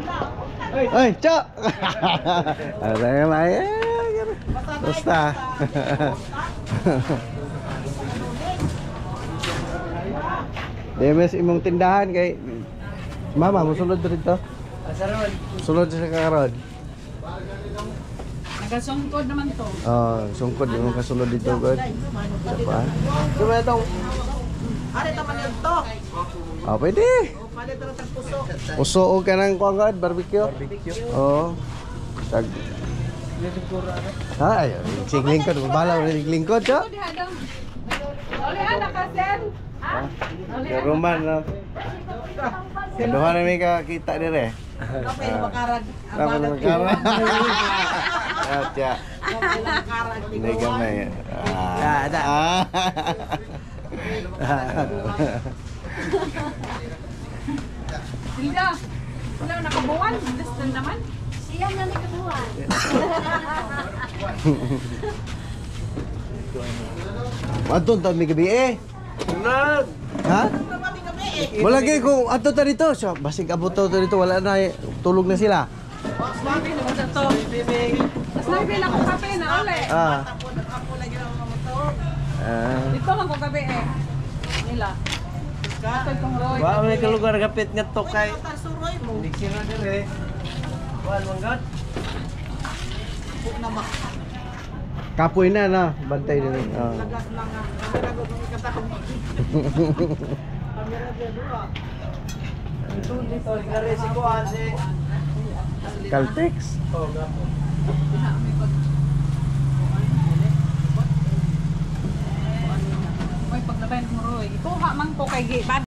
Ay, Cok. Ano tayo may? Basta. Demes imong tindahan kay Mama, musulod dito. Sulod sa karon. Nagasungkod naman to. Oh, sungkod yung kasulod dito, God. Apa? Cuma itong... Ano naman yun to? Oh, pwede. Palit na ng puso. Puso o ka ng kuwan, God, barbecue. Oo. Tag... Ay, siglingkod. Bala mo siglingkod, Cok. Oli anak kasen. Roman, no? Duha na may kakita dire. Kapay na makarag. Dapat magkaroon. Atya. Kapay na makarag. Hindi gamay. Ada. Sila. Sila nakabuwan. Listan naman. Siya na nakabuhan. Adun ta mi gabi eh. Ha? Wala kay ko adto ta dito. So, basig abot ta dito wala na tulog na sila. Swabe naman sa to. Mas naibin ako kape na uli. Ah. Dito man ko kape eh. Nila. Katoy kong Roy. Wa may kalugar kapit nga to kay. Suroy mo. Hindi sila dire. Wal manggat. Kapoy na bantay din. Oh. Lagas lang nga. Nagagod ng ikatahong. Kamera dyan doon. Dito gare si kuan si. Caltex. Oh, gapo. May paglabay ng Roy. Ikuha man ko kay